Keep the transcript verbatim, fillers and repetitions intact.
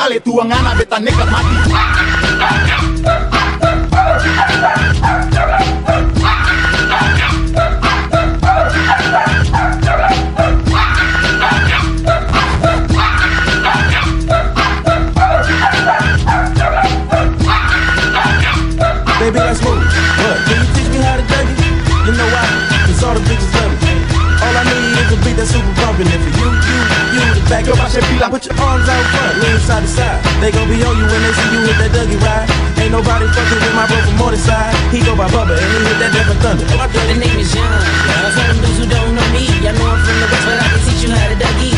dale tu angana beta nekat mati. Baby, that's smooth. What? Can you teach me how to dug it? You know why? Cause all the bitches love me. All I need is a beat that's super bumpin'. And for you, you, you, the back up, I should be like, put your arms out front, lean side to side. They gon' be on you when they see you hit that Dougie ride. Ain't nobody fucking with my bro from more side. He go by Bubba and he hit that Devin Thunder. The name is John. For them dudes who don't know me, I know I'm from the West, but I can teach you how to Dougie.